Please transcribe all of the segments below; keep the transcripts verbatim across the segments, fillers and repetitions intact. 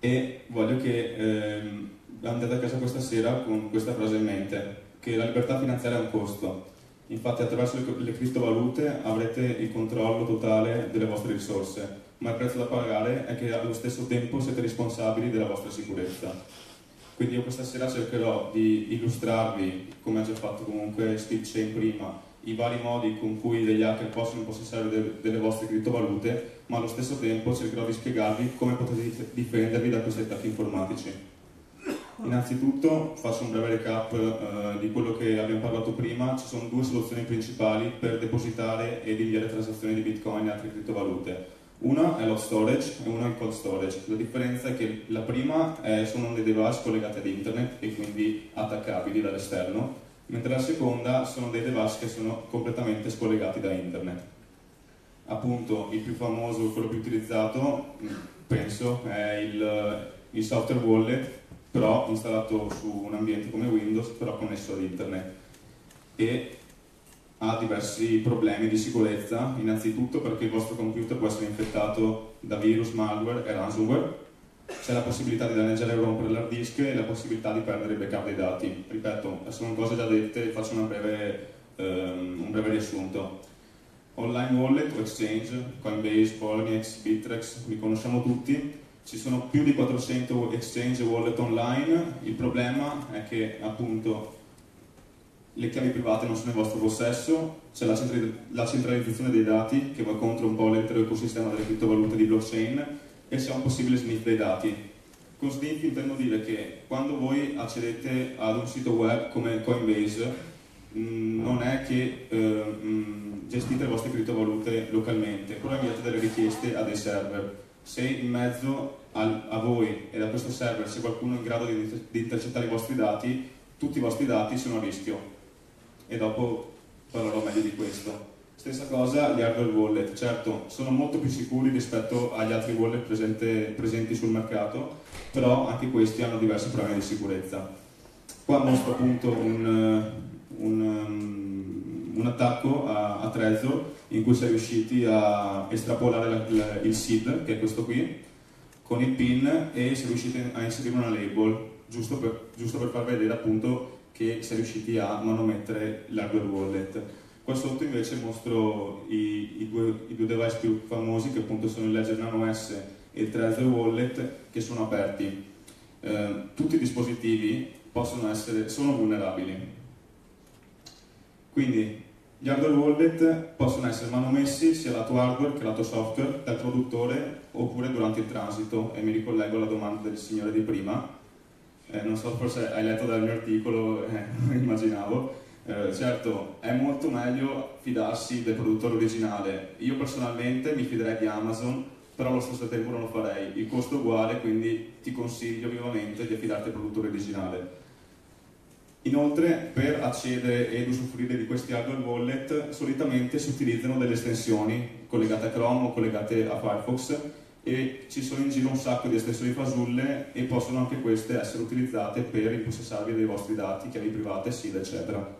e voglio che ehm, andate a casa questa sera con questa frase in mente, che la libertà finanziaria ha un costo. Infatti attraverso le, le criptovalute avrete il controllo totale delle vostre risorse, ma il prezzo da pagare è che allo stesso tempo siete responsabili della vostra sicurezza. Quindi io questa sera cercherò di illustrarvi, come ha già fatto comunque Steve Chain prima, i vari modi con cui degli hacker possono impossessare de delle vostre criptovalute, ma allo stesso tempo cercherò di spiegarvi come potete difendervi da questi attacchi informatici. Innanzitutto faccio un breve recap eh, di quello che abbiamo parlato prima. Ci sono due soluzioni principali per depositare ed inviare transazioni di Bitcoin e altre criptovalute. Una è l'hot storage e una è il cold storage. La differenza è che la prima è, sono dei device collegati ad internet e quindi attaccabili dall'esterno, mentre la seconda sono dei device che sono completamente scollegati da internet. Appunto il più famoso, quello più utilizzato, penso, è il, il software wallet, però installato su un ambiente come Windows, però connesso ad internet, e ha diversi problemi di sicurezza. Innanzitutto perché il vostro computer può essere infettato da virus, malware e ransomware, c'è la possibilità di danneggiare e rompere l'hard disk e la possibilità di perdere il backup dei dati. Ripeto, sono cose già dette, faccio una breve, um, un breve riassunto. Online wallet o exchange, Coinbase, Poloniex, Bittrex, li conosciamo tutti. Ci sono più di quattrocento exchange e wallet online. Il problema è che appunto le chiavi private non sono in vostro possesso, c'è la, la centralizzazione dei dati che va contro un po' l'intero ecosistema delle criptovalute di blockchain, e c'è un possibile sniff dei dati. Con sniff intendo dire che quando voi accedete ad un sito web come Coinbase, mh, non è che eh, mh, gestite le vostre criptovalute localmente, però inviate delle richieste a dei server. Se in mezzo al, a voi e da questo server c'è qualcuno in grado di, di intercettare i vostri dati, tutti i vostri dati sono a rischio, e dopo parlerò meglio di questo. Stessa cosa gli hardware wallet, certo sono molto più sicuri rispetto agli altri wallet presente, presenti sul mercato, però anche questi hanno diversi problemi di sicurezza. Qua mostro appunto un, un, um, un attacco a, a Trezor in cui si è riusciti a estrapolare la, la, il seed, che è questo qui, con il pin, e si è riusciti a inserire una label, giusto per, giusto per far vedere appunto che si è riusciti a manomettere l'hardware wallet. Qua sotto invece mostro i, i, due, i due device più famosi, che appunto sono il Ledger Nano S e il Trezor Wallet, che sono aperti. Eh, tutti i dispositivi possono essere, sono vulnerabili. Quindi gli hardware wallet possono essere manomessi sia lato hardware che lato software dal produttore oppure durante il transito, e mi ricollego alla domanda del signore di prima. Eh, non so, forse hai letto dal mio articolo, eh, immaginavo. Eh, certo, è molto meglio fidarsi del produttore originale. Io personalmente mi fiderei di Amazon, però allo stesso tempo non lo farei. Il costo è uguale, quindi ti consiglio vivamente di affidarti al produttore originale. Inoltre, per accedere ed usufruire di questi hardware wallet, solitamente si utilizzano delle estensioni collegate a Chrome o collegate a Firefox, e ci sono in giro un sacco di estensioni fasulle, e possono anche queste essere utilizzate per impossessarvi dei vostri dati, chiavi private, S I D, eccetera.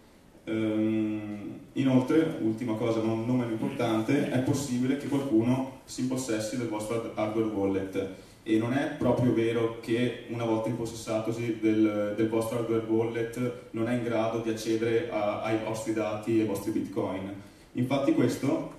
Ehm, inoltre, ultima cosa non, non meno importante, è possibile che qualcuno si impossessi del vostro hardware wallet, e non è proprio vero che una volta impossessatosi del, del vostro hardware wallet non è in grado di accedere a, ai vostri dati e ai vostri bitcoin. Infatti questo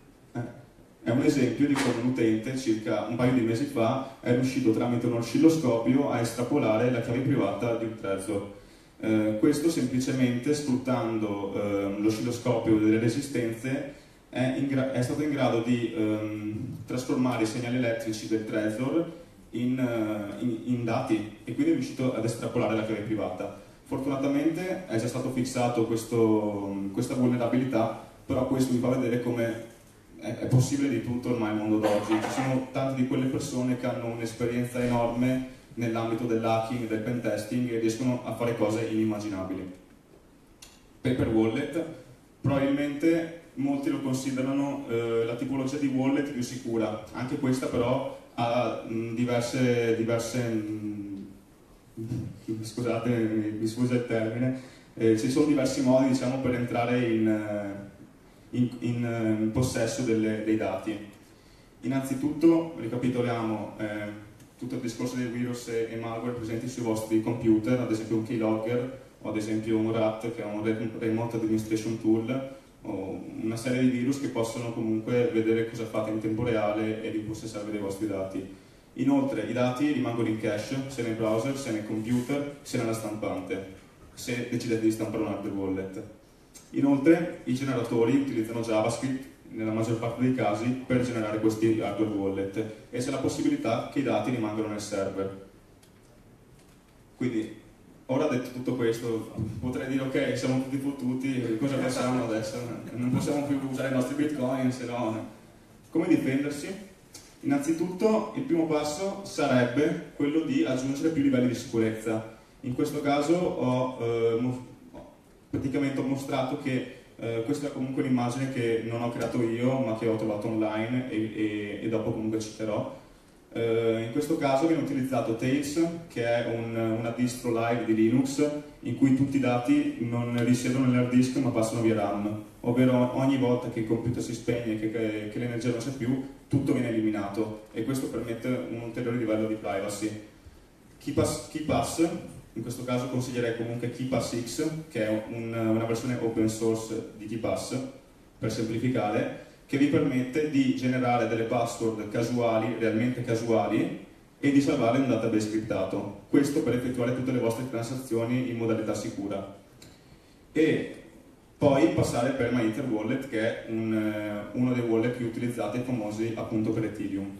è un esempio di come un utente, circa un paio di mesi fa, è riuscito tramite un oscilloscopio a estrapolare la chiave privata di un Trezor. Eh, questo semplicemente sfruttando eh, l'oscilloscopio delle resistenze è, è stato in grado di ehm, trasformare i segnali elettrici del Trezor in, in, in dati, e quindi è riuscito ad estrapolare la chiave privata. Fortunatamente è già stato fissato questo, questa vulnerabilità, però questo vi fa vedere come è possibile di tutto ormai al mondo d'oggi. Ci sono tante di quelle persone che hanno un'esperienza enorme nell'ambito dell'hacking e del pentesting e riescono a fare cose inimmaginabili. Paper wallet, probabilmente molti lo considerano eh, la tipologia di wallet più sicura. Anche questa però ha mh, diverse, diverse mh, scusate, mi, mi scusa il termine, eh, ci sono diversi modi, diciamo, per entrare in... Eh, In, in, in possesso delle, dei dati. Innanzitutto, ricapitoliamo, eh, tutto il discorso dei virus e, e malware presenti sui vostri computer, ad esempio un keylogger o ad esempio un rat, che è un remote administration tool, o una serie di virus che possono comunque vedere cosa fate in tempo reale e ripossessarvi dei vostri dati. Inoltre i dati rimangono in cache, sia nei browser, sia nei computer, sia nella stampante, se decidete di stampare un hardware wallet. Inoltre i generatori utilizzano JavaScript nella maggior parte dei casi per generare questi hardware wallet e c'è la possibilità che i dati rimangano nel server. Quindi, ora detto tutto questo, potrei dire ok, siamo tutti fottuti, cosa facciamo adesso? Non possiamo più usare i nostri bitcoin, se no... Come difendersi? Innanzitutto il primo passo sarebbe quello di aggiungere più livelli di sicurezza. In questo caso ho, eh, praticamente ho mostrato che eh, questa è comunque un'immagine che non ho creato io ma che ho trovato online e, e, e dopo comunque citerò. Eh, in questo caso viene utilizzato Tails, che è un, una distro live di Linux in cui tutti i dati non risiedono nell'hard disk ma passano via RAM, ovvero ogni volta che il computer si spegne, che, che, che l'energia non c'è più, tutto viene eliminato e questo permette un ulteriore livello di privacy. KeePass, KeePass in questo caso consiglierei comunque KeePass X, che è un, una versione open source di KeePass, per semplificare, che vi permette di generare delle password casuali, realmente casuali, e di salvarle in un database criptato. Questo per effettuare tutte le vostre transazioni in modalità sicura. E poi passare per MyEtherWallet, che è un, uno dei wallet più utilizzati e famosi appunto per Ethereum.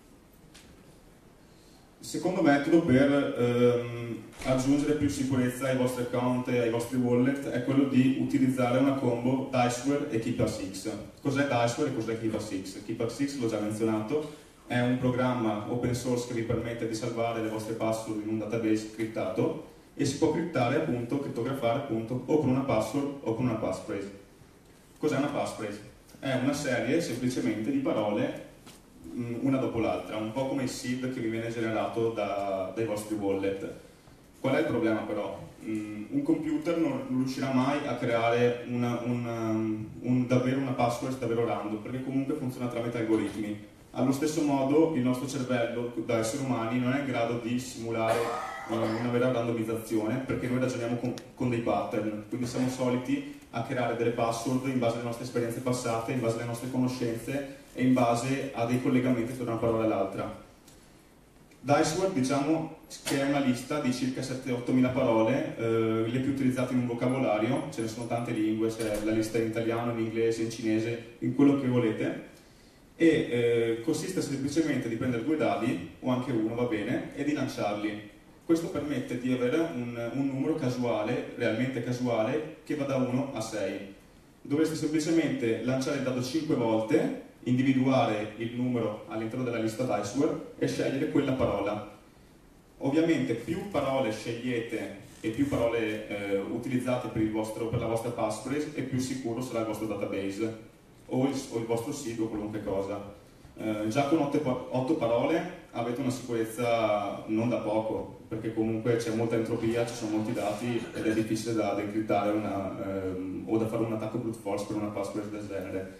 Il secondo metodo per ehm, aggiungere più sicurezza ai vostri account e ai vostri wallet è quello di utilizzare una combo Diceware e KeePass X. Cos'è Diceware e cos'è KeePass X? KeePass X l'ho già menzionato, è un programma open source che vi permette di salvare le vostre password in un database criptato e si può criptare appunto, crittografare appunto o con una password o con una passphrase. Cos'è una passphrase? È una serie semplicemente di parole una dopo l'altra, un po' come il seed che vi viene generato da, dai vostri wallet. Qual è il problema però? Mm, un computer non riuscirà mai a creare una, una, un, davvero una password davvero random, perché comunque funziona tramite algoritmi. Allo stesso modo il nostro cervello, da esseri umani, non è in grado di simulare uh, una vera randomizzazione, perché noi ragioniamo con, con dei pattern, quindi siamo soliti a creare delle password in base alle nostre esperienze passate, in base alle nostre conoscenze e in base a dei collegamenti tra una parola e l'altra. Diceware, diciamo che è una lista di circa sette otto mila parole, eh, le più utilizzate in un vocabolario, ce ne sono tante lingue, c'è la lista in italiano, in inglese, in cinese, in quello che volete, e eh, consiste semplicemente di prendere due dadi, o anche uno va bene, e di lanciarli. Questo permette di avere un, un numero casuale, realmente casuale, che va da uno a sei. Dovreste semplicemente lanciare il dado cinque volte, individuare il numero all'interno della lista Diceware e scegliere quella parola. Ovviamente più parole scegliete e più parole eh, utilizzate per, il vostro, per la vostra passphrase e più sicuro sarà il vostro database o il, o il vostro sito o qualunque cosa. Eh, già con otto parole avete una sicurezza non da poco, perché comunque c'è molta entropia, ci sono molti dati ed è difficile da decrittare una, ehm, o da fare un attacco brute force per una passphrase del genere.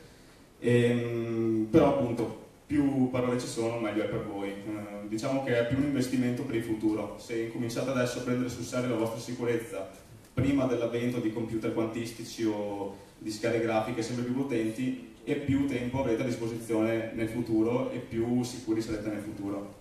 E, però appunto più parole ci sono meglio è per voi. Eh, diciamo che è più un investimento per il futuro. Se incominciate adesso a prendere sul serio la vostra sicurezza prima dell'avvento di computer quantistici o di scale grafiche sempre più potenti, e più tempo avrete a disposizione nel futuro e più sicuri sarete nel futuro.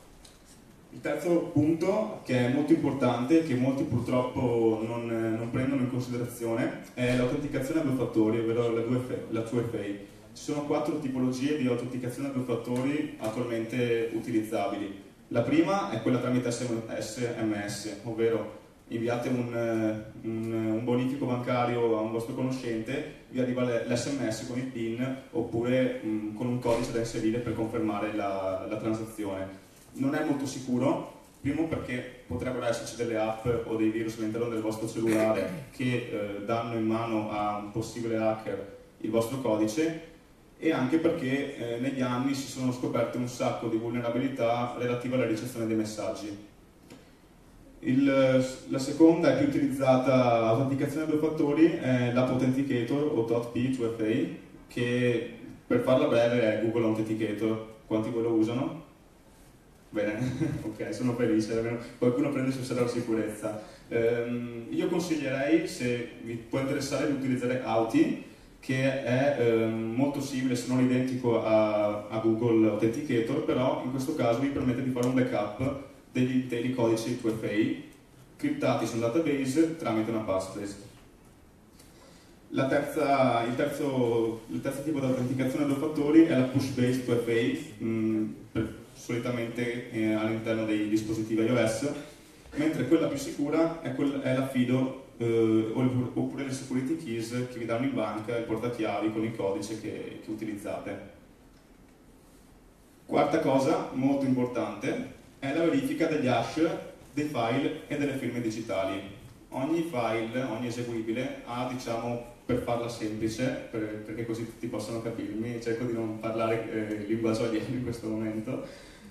Il terzo punto, che è molto importante, che molti purtroppo non, non prendono in considerazione, è l'autenticazione a due fattori, ovvero la due F A. Ci sono quattro tipologie di autenticazione a due fattori attualmente utilizzabili. La prima è quella tramite S M S, ovvero inviate un, un, un bonifico bancario a un vostro conoscente, vi arriva l'S M S con il PIN oppure mh, con un codice da inserire per confermare la, la transazione. Non è molto sicuro, primo perché potrebbero esserci delle app o dei virus all'interno del vostro cellulare che eh, danno in mano a un possibile hacker il vostro codice, e anche perché eh, negli anni si sono scoperte un sacco di vulnerabilità relative alla ricezione dei messaggi. Il, la seconda e più utilizzata autenticazione a due fattori è l'App Authenticator o T O T P due F A, che per farla breve è Google Authenticator. Quanti voi lo usano? Bene, ok, sono felice, almeno qualcuno prende sul serio la sicurezza. Ehm, io consiglierei, se vi può interessare, di utilizzare Auth, che è ehm, molto simile, se non identico a, a Google Authenticator, però in questo caso vi permette di fare un backup degli interi codici due F A criptati su un database tramite una passphrase. La terza, il, terzo, il terzo tipo di autenticazione a due fattori è la push-based due F A, mh, per, solitamente eh, all'interno dei dispositivi iOS, mentre quella più sicura è, quel, è l'affido eh, oppure le security keys che vi danno in banca, il portachiavi con il codice che, che utilizzate. Quarta cosa, molto importante, è la verifica degli hash dei file e delle firme digitali. Ogni file, ogni eseguibile ha, diciamo, per farla semplice, per, perché così tutti possono capirmi, cerco di non parlare eh, linguaggio alieno in questo momento,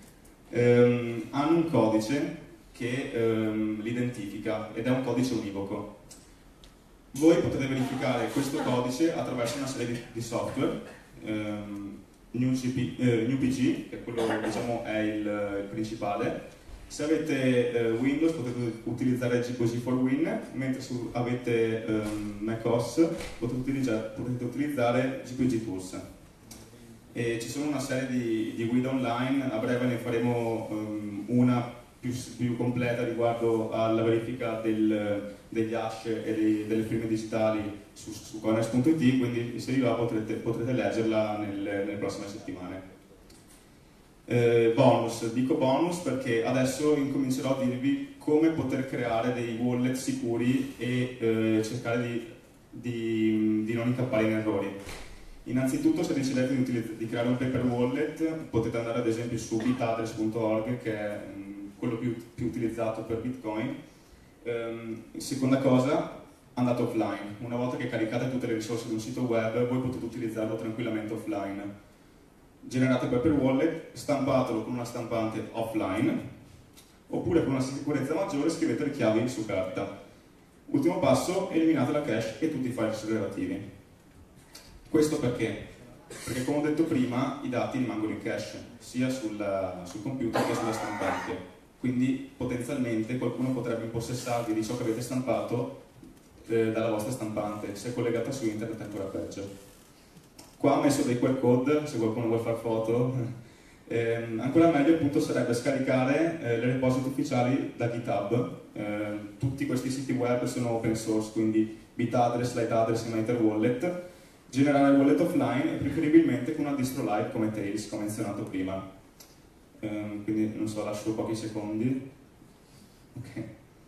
ehm, hanno un codice che ehm, l'identifica ed è un codice univoco. Voi potete verificare questo codice attraverso una serie di, di software, ehm, NewGP, eh, NewPG, che quello, diciamo, è il, il principale. Se avete eh, Windows potete utilizzare G P G for Win, mentre se avete ehm, macOS potete utilizzare, potete utilizzare G P G Tools. E ci sono una serie di, di guide online, a breve ne faremo um, una più, più completa riguardo alla verifica del, degli hash e dei, delle firme digitali su, su coiners punto it, quindi se vi va potrete, potrete leggerla nel, nelle prossime settimane. Eh, bonus, dico bonus perché adesso incomincerò a dirvi come poter creare dei wallet sicuri e eh, cercare di, di, di non incappare in errori. Innanzitutto, se decidete di, di creare un paper wallet, potete andare ad esempio su bitaddress punto org, che è mh, quello più, più utilizzato per Bitcoin. Ehm, seconda cosa, andate offline. Una volta che caricate tutte le risorse di un sito web, voi potete utilizzarlo tranquillamente offline. Generate paper wallet, stampatelo con una stampante offline, oppure per una sicurezza maggiore scrivete le chiavi su carta. Ultimo passo, eliminate la cache e tutti i file relativi. Questo perché? Perché, come ho detto prima, i dati rimangono in cache, sia sulla, sul computer che sulla stampante. Quindi potenzialmente qualcuno potrebbe impossessarvi di ciò che avete stampato eh, dalla vostra stampante. Se è collegata su internet è ancora peggio. Qua ho messo dei Q R code, se qualcuno vuole fare foto. Eh, ancora meglio appunto sarebbe scaricare eh, le repository ufficiali da GitHub. Eh, tutti questi siti web sono open source, quindi bitaddress, liteaddress e MaterWallet. Generare il wallet offline e preferibilmente con una distro live come Tails, come menzionato prima. Eh, quindi non so, lascio pochi secondi. Ok.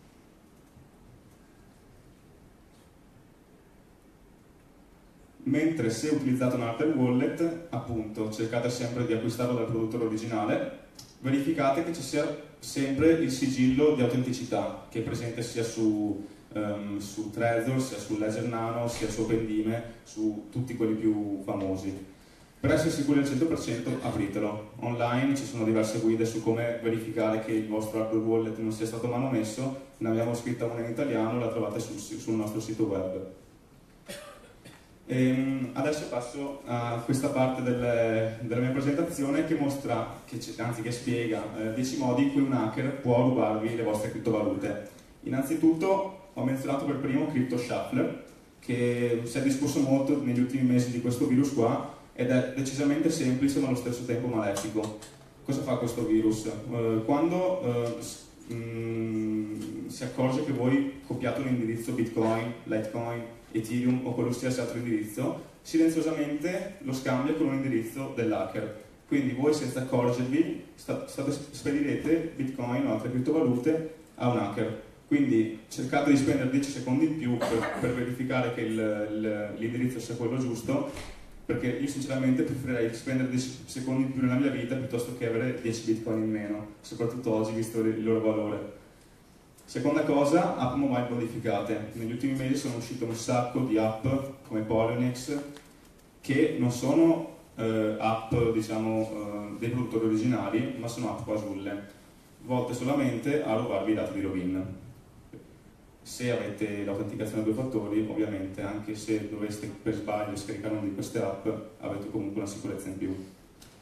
Mentre se utilizzate un hardware wallet, appunto, cercate sempre di acquistarlo dal produttore originale, verificate che ci sia sempre il sigillo di autenticità, che è presente sia su, um, su Trezor, sia su Ledger Nano, sia su OpenDime, su tutti quelli più famosi. Per essere sicuri al cento per cento apritelo. Online ci sono diverse guide su come verificare che il vostro hardware wallet non sia stato manomesso, ne abbiamo scritta una in italiano, la trovate sul, sul nostro sito web. E adesso passo a questa parte del, della mia presentazione che mostra, che, anzi che spiega eh, dieci modi in cui un hacker può rubarvi le vostre criptovalute. Innanzitutto ho menzionato per primo Crypto Shuffler, che si è discusso molto negli ultimi mesi di questo virus qua ed è decisamente semplice ma allo stesso tempo malefico. Cosa fa questo virus? Eh, quando eh, mh, si accorge che voi copiate un indirizzo Bitcoin, Litecoin, Ethereum o qualsiasi altro indirizzo, silenziosamente lo scambia con un indirizzo dell'hacker. Quindi voi, senza accorgervi, state, spedirete Bitcoin o altre criptovalute a un hacker. Quindi cercate di spendere dieci secondi in più per, per verificare che l'indirizzo sia quello giusto, perché io sinceramente preferirei spendere dieci secondi in più nella mia vita piuttosto che avere dieci Bitcoin in meno, soprattutto oggi visto il loro valore. Seconda cosa, app mobile modificate. Negli ultimi mesi sono uscite un sacco di app come Polynex che non sono eh, app, diciamo, eh, dei produttori originali, ma sono app fasulle, volte solamente a rubarvi i dati di login. Se avete l'autenticazione a due fattori, ovviamente, anche se doveste per sbaglio scaricare una di queste app, avete comunque una sicurezza in più.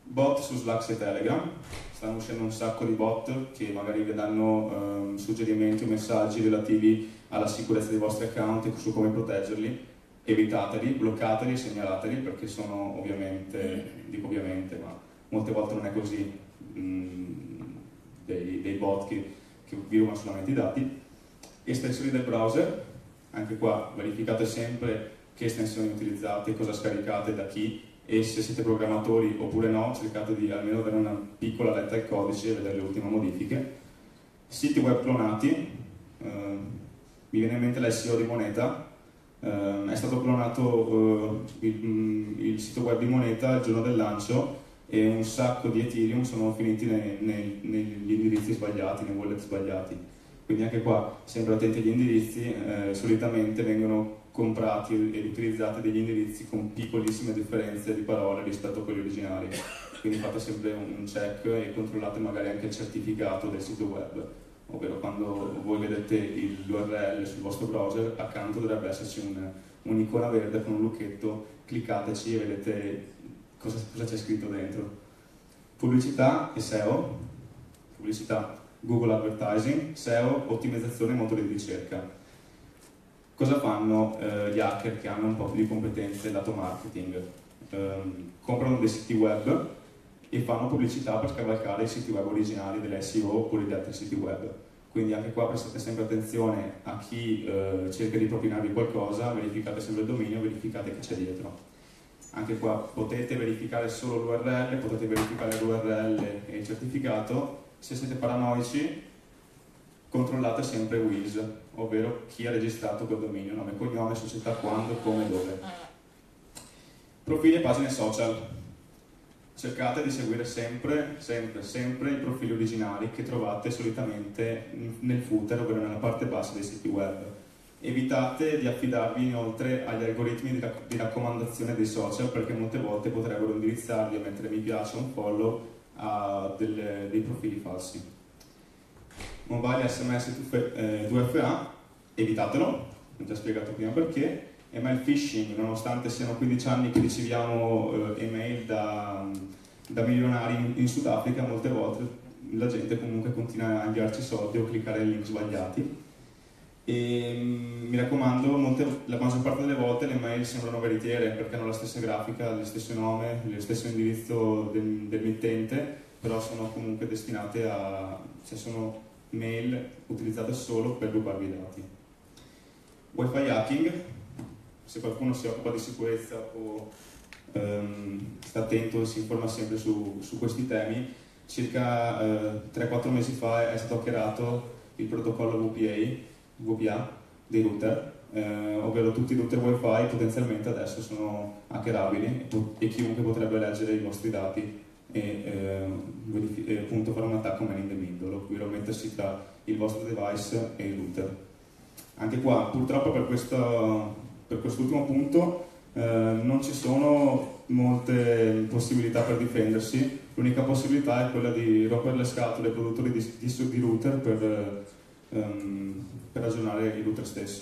Bot su Slack e Telegram, stanno uscendo un sacco di bot che magari vi danno ehm, suggerimenti o messaggi relativi alla sicurezza dei vostri account e su come proteggerli. Evitateli, bloccateli e segnalateli, perché sono ovviamente, dico ovviamente, ma molte volte non è così, mh, dei, dei bot che, che vi rubano solamente i dati. Estensioni del browser, anche qua verificate sempre che estensioni utilizzate, cosa scaricate, da chi, e se siete programmatori oppure no, cercate di almeno dare una piccola letta al codice e vedere le ultime modifiche. Siti web clonati, eh, mi viene in mente l'S E O di Moneta. Uh, è stato clonato uh, il, il sito web di Moneta il giorno del lancio e un sacco di Ethereum sono finiti nei, nei, negli indirizzi sbagliati, nei wallet sbagliati. Quindi anche qua, sempre attenti agli indirizzi, eh, solitamente vengono comprati ed utilizzati degli indirizzi con piccolissime differenze di parole rispetto a quelli originali. Quindi fate sempre un check e controllate magari anche il certificato del sito web. Ovvero quando voi vedete l'U R L sul vostro browser, accanto dovrebbe esserci un'icona un verde con un lucchetto, cliccateci e vedete cosa, cosa c'è scritto dentro. Pubblicità e S E O, pubblicità Google Advertising, S E O, ottimizzazione e motori di ricerca. Cosa fanno eh, gli hacker che hanno un po' più di competenze lato marketing? Um, comprano dei siti web e fanno pubblicità per scavalcare i siti web originali dell'S E O oppure di altri siti web. Quindi anche qua prestate sempre attenzione a chi eh, cerca di propinarvi qualcosa, verificate sempre il dominio, verificate che c'è dietro. Anche qua potete verificare solo l'U R L, potete verificare l'U R L e il certificato. Se siete paranoici, controllate sempre Wiz, ovvero chi ha registrato quel dominio, nome, cognome, società, quando, come, dove. Profili e pagine social. Cercate di seguire sempre, sempre, sempre i profili originali che trovate solitamente nel footer, ovvero nella parte bassa dei siti web. Evitate di affidarvi inoltre agli algoritmi di, rac di raccomandazione dei social, perché molte volte potrebbero indirizzarvi a mettere mi piace o un follow a delle, dei profili falsi. Mobile S M S due F A, evitatelo, ho già spiegato prima perché. Email phishing, nonostante siano quindici anni che riceviamo eh, email da, da milionari in, in Sudafrica, molte volte la gente comunque continua a inviarci soldi o cliccare link sbagliati. E mi raccomando, molte, la maggior parte delle volte le mail sembrano veritiere perché hanno la stessa grafica, lo stesso nome, lo stesso indirizzo del, del mittente, però sono comunque destinate a, cioè sono mail utilizzate solo per rubarvi i dati. Wi-Fi hacking. Se qualcuno si occupa di sicurezza o um, sta attento e si informa sempre su, su questi temi, circa uh, tre quattro mesi fa è stato hackerato il protocollo V P A, V P A dei router, eh, ovvero tutti i router wifi potenzialmente adesso sono hackerabili e chiunque potrebbe leggere i vostri dati e, eh, e appunto fare un attacco man in the middle, ovvero mettersi tra il vostro device e il router. Anche qua purtroppo per questo Per quest'ultimo punto eh, non ci sono molte possibilità per difendersi, l'unica possibilità è quella di rompere le scatole ai produttori di, di, di router per, um, per aggiornare il router stesso.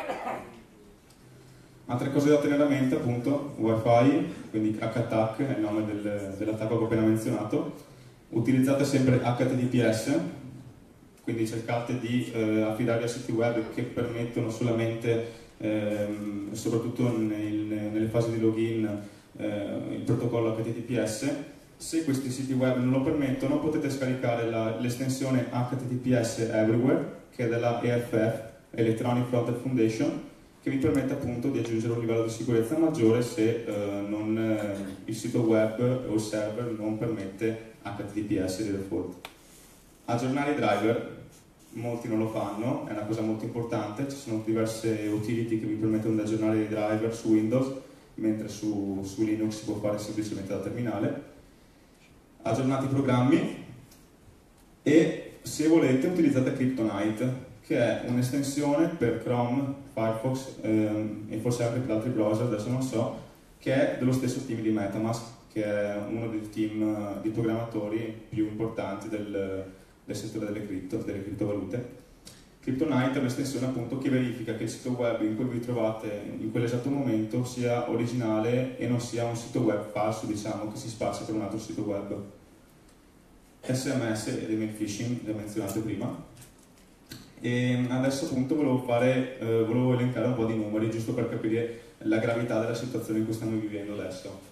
Altre cose da tenere a mente, appunto, Wi-Fi, quindi H-Attack è il nome del, dell'attacco che ho appena menzionato. Utilizzate sempre H T T P S, quindi cercate di eh, affidarvi a siti web che permettono solamente Ehm, soprattutto nel, nelle fasi di login eh, il protocollo H T T P S. Se questi siti web non lo permettono, potete scaricare l'estensione H T T P S Everywhere, che è della E F F, Electronic Frontier Foundation, che vi permette appunto di aggiungere un livello di sicurezza maggiore se eh, non, eh, il sito web o il server non permette H T T P S di default. Aggiornare i driver. Molti non lo fanno, è una cosa molto importante, ci sono diverse utility che vi permettono di aggiornare i driver su Windows, mentre su, su Linux si può fare semplicemente da terminale. Aggiornate i programmi e, se volete, utilizzate Kryptonite, che è un'estensione per Chrome, Firefox ehm, e forse anche per altri browser, adesso non so, che è dello stesso team di MetaMask, che è uno dei team di programmatori più importanti del del settore delle cripto, delle criptovalute. Kryptonite è un'estensione appunto che verifica che il sito web in cui vi trovate in quell'esatto momento sia originale e non sia un sito web falso, diciamo, che si spazia per un altro sito web. S M S ed email phishing, le menzionate prima. E adesso appunto volevo, fare, eh, volevo elencare un po' di numeri, giusto per capire la gravità della situazione in cui stiamo vivendo adesso.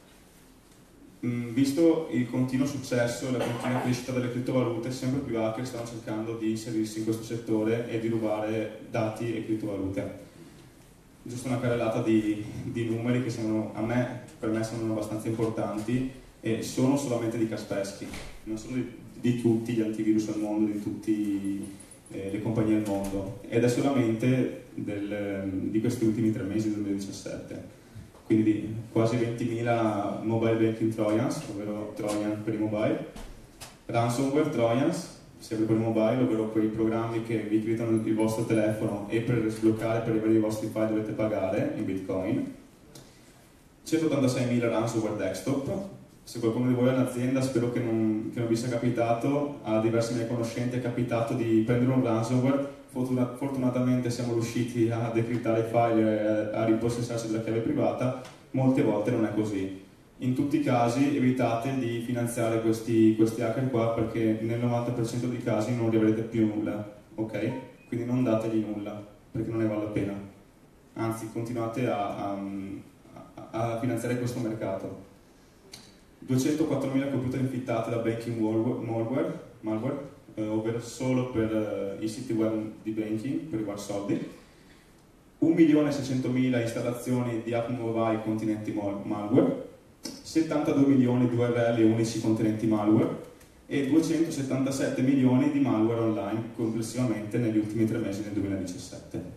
Visto il continuo successo e la continua crescita delle criptovalute, sempre più hacker stanno cercando di inserirsi in questo settore e di rubare dati e criptovalute. Giusto una carrellata di, di numeri che sono, a me, per me sono abbastanza importanti e sono solamente di Kaspersky, non sono di, di tutti gli antivirus al mondo, di tutte eh, le compagnie al mondo, ed è solamente del, di questi ultimi tre mesi del duemiladiciassette. Quindi quasi ventimila mobile banking trojans, ovvero trojan per i mobile, ransomware trojans, sempre per i mobile, ovvero quei programmi che vi criptano il vostro telefono e per sbloccare, per rivedere i vostri file dovete pagare in bitcoin, centottantaseimila ransomware desktop. Se qualcuno di voi è un'azienda, spero che non, che non vi sia capitato, a diversi miei conoscenti è capitato di prendere un ransomware. Fortunatamente siamo riusciti a decriptare i file e a ripossessarsi della chiave privata. Molte volte non è così. In tutti i casi evitate di finanziare questi, questi hacker qua, perché nel novanta per cento dei casi non riavrete più nulla, ok? Quindi non dategli nulla, perché non ne vale la pena. Anzi, continuate a, a, a finanziare questo mercato. duecentoquattromila computer infittati da banking malware, malware eh, ovvero solo per eh, i siti web di banking, per riguardo soldi, un milione seicentomila installazioni di app mobile contenenti malware, settantadue milioni di U R L unici contenenti malware e duecentosettantasette milioni di malware online complessivamente negli ultimi tre mesi del duemiladiciassette.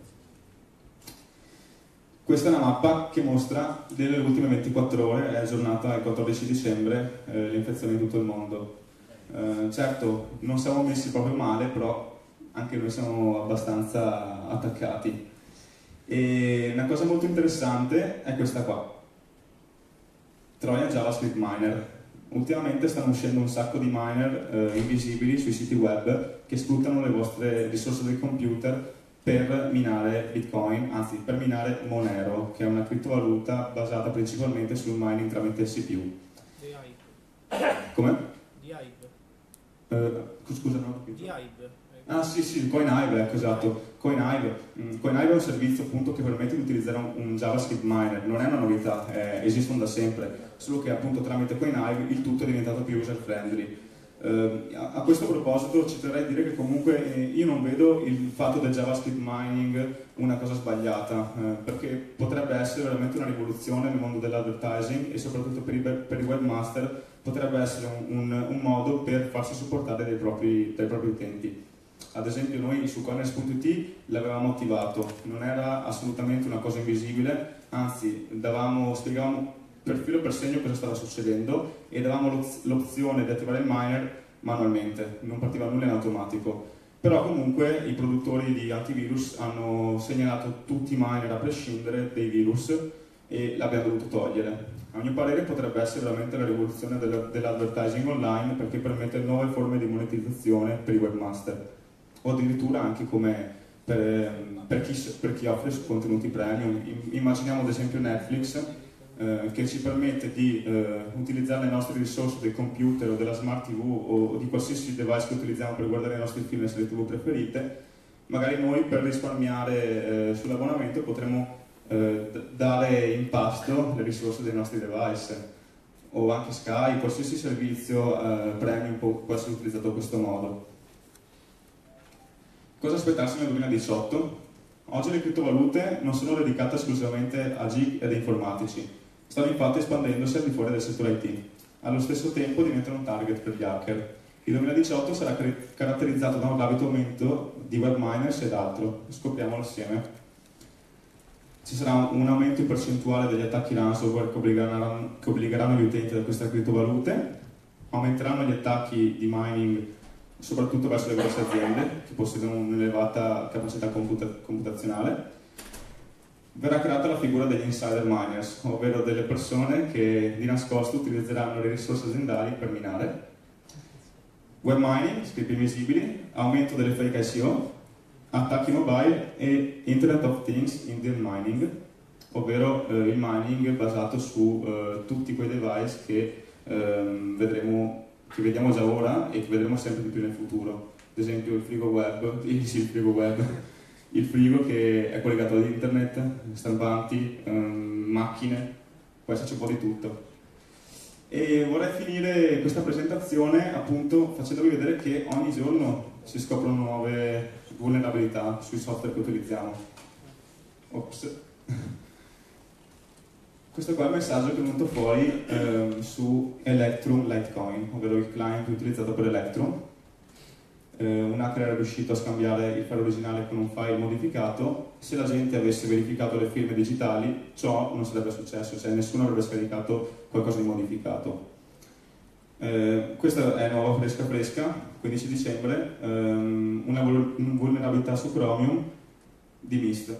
Questa è una mappa che mostra delle ultime ventiquattro ore, è aggiornata il quattordici dicembre, eh, le infezioni in tutto il mondo. Eh, certo, non siamo messi proprio male, però anche noi siamo abbastanza attaccati. E una cosa molto interessante è questa qua, Trojan JavaScript Miner. Ultimamente stanno uscendo un sacco di miner eh, invisibili sui siti web che sfruttano le vostre risorse del computer per minare Bitcoin, anzi per minare Monero, che è una criptovaluta basata principalmente sul mining tramite C P U. Di Hive. Come? Di Hive. Uh, scusa, non ho capito. Di Hive. Ah sì, sì, il CoinHive, ecco, esatto. CoinHive. Mm, CoinHive è un servizio appunto che permette di utilizzare un, un JavaScript miner, non è una novità, eh, esistono da sempre, solo che appunto tramite CoinHive il tutto è diventato più user friendly. Uh, a, a questo proposito ci terrei a dire che comunque eh, io non vedo il fatto del JavaScript mining una cosa sbagliata, eh, perché potrebbe essere veramente una rivoluzione nel mondo dell'advertising e soprattutto per i, per i webmaster potrebbe essere un, un, un modo per farsi supportare dai propri, dai propri utenti. Ad esempio noi su coiners punto it l'avevamo attivato, non era assolutamente una cosa invisibile, anzi davamo, spiegavamo per filo per segno cosa stava succedendo e davamo l'opzione di attivare il miner manualmente, non partiva nulla in automatico. Però comunque i produttori di antivirus hanno segnalato tutti i miner a prescindere dei virus e l'abbiamo dovuto togliere. A mio parere potrebbe essere veramente la rivoluzione dell'advertising online, perché permette nuove forme di monetizzazione per i webmaster, o addirittura anche come per, per, chi, per chi offre contenuti premium. Immaginiamo ad esempio Netflix, eh, che ci permette di eh, utilizzare le nostre risorse del computer o della smart tivù o di qualsiasi device che utilizziamo per guardare i nostri film e serie tivù preferite. Magari noi per risparmiare eh, sull'abbonamento potremo eh, dare in pasto le risorse dei nostri device, o anche Sky, qualsiasi servizio eh, premium può, può essere utilizzato in questo modo. Cosa aspettarsi nel duemiladiciotto? Oggi le criptovalute non sono dedicate esclusivamente a geek ed informatici, stanno infatti espandendosi al di fuori del settore I T. Allo stesso tempo diventano un target per gli hacker. Il duemiladiciotto sarà caratterizzato da un rapido aumento di web miners ed altro, scopriamolo assieme. Ci sarà un aumento in percentuale degli attacchi ransomware che obbligheranno, che obbligheranno gli utenti ad acquistare criptovalute, aumenteranno gli attacchi di mining soprattutto verso le grosse aziende che possiedono un'elevata capacità computa computazionale. Verrà creata la figura degli insider miners, ovvero delle persone che di nascosto utilizzeranno le risorse aziendali per minare. Web mining, script invisibili, aumento delle fake I C O, attacchi mobile e Internet of Things Indian Mining, ovvero eh, il mining basato su eh, tutti quei device che, ehm, vedremo, che vediamo già ora e che vedremo sempre di più nel futuro. Ad esempio il frigo web, il, sì, il frigo web, il frigo che è collegato ad internet, stampanti, ehm, macchine, può esserci un po' di tutto. E vorrei finire questa presentazione appunto facendovi vedere che ogni giorno si scoprono nuove vulnerabilità sui software che utilizziamo. Ops. Questo qua è il messaggio che è venuto fuori ehm, su Electrum Litecoin, ovvero il client utilizzato per Electrum. Eh, un hacker era riuscito a scambiare il file originale con un file modificato. Se la gente avesse verificato le firme digitali, ciò non sarebbe successo, cioè nessuno avrebbe scaricato qualcosa di modificato. Eh, questa è nuova fresca fresca, quindici dicembre, ehm, una vulnerabilità su Chromium di Mist.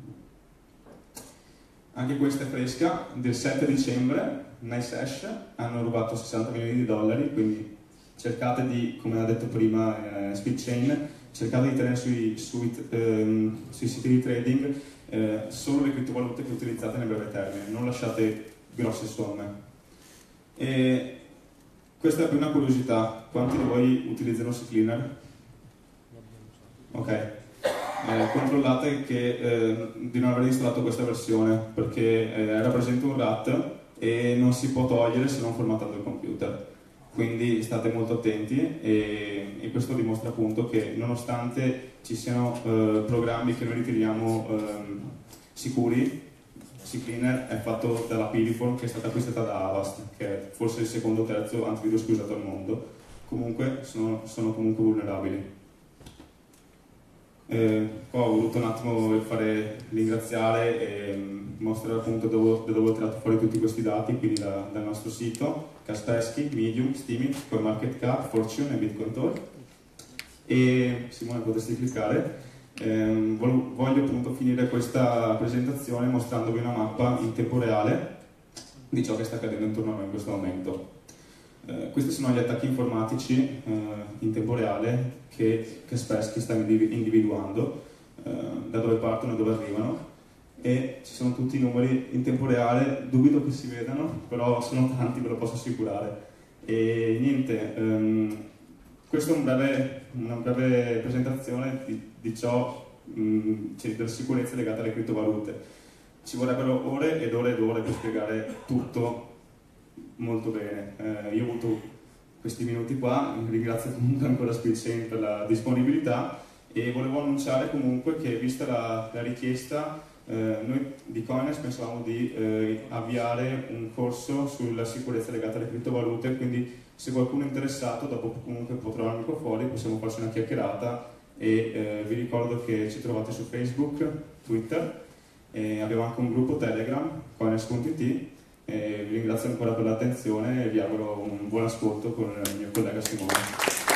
Anche questa è fresca, del sette dicembre, NiceHash hanno rubato sessanta milioni di dollari, quindi cercate di, come ha detto prima eh, Speedchain, cercate di tenere sui, sui, ehm, sui siti di trading eh, solo le criptovalute che utilizzate nel breve termine, non lasciate grosse somme. E questa è più una curiosità, quanti di voi utilizzano CCleaner? Ok, eh, controllate che, eh, di non aver installato questa versione perché eh, rappresenta un rat e non si può togliere se non formattando il computer. Quindi state molto attenti e, e questo dimostra appunto che nonostante ci siano eh, programmi che noi ritiriamo eh, sicuri, CCleaner è fatto dalla Piriform, che è stata acquistata da Avast, che è forse il secondo o terzo antivirus più usato al mondo. Comunque sono, sono comunque vulnerabili. Eh, qua ho voluto un attimo fare ringraziare e mostrare appunto dove, da dove ho tirato fuori tutti questi dati, quindi da, dal nostro sito, Kaspersky, Medium, Steemit, CoinMarketCap, Fortune e Bitcoin Talk. E Simone, potresti cliccare. Eh, voglio appunto finire questa presentazione mostrandovi una mappa in tempo reale di ciò che sta accadendo intorno a noi in questo momento. Eh, questi sono gli attacchi informatici eh, in tempo reale che Kaspersky sta individuando, eh, da dove partono e dove arrivano, e ci sono tutti i numeri in tempo reale, dubito che si vedano, però sono tanti, ve lo posso assicurare. E niente, ehm, questa è un breve, una breve presentazione di, di ciò, mh, cioè della sicurezza legata alle criptovalute. Ci vorrebbero ore ed ore ed ore per spiegare tutto molto bene. Eh, io ho avuto questi minuti qua, ringrazio comunque ancora Speedchain per la disponibilità e volevo annunciare comunque che, vista la, la richiesta, eh, noi di Coiners pensavamo di eh, avviare un corso sulla sicurezza legata alle criptovalute, quindi se qualcuno è interessato, dopo comunque può trovarmi qua fuori, possiamo farci una chiacchierata e eh, vi ricordo che ci trovate su Facebook, Twitter, e abbiamo anche un gruppo Telegram, coiners punto it. E vi ringrazio ancora per l'attenzione e vi auguro un buon ascolto con il mio collega Simone.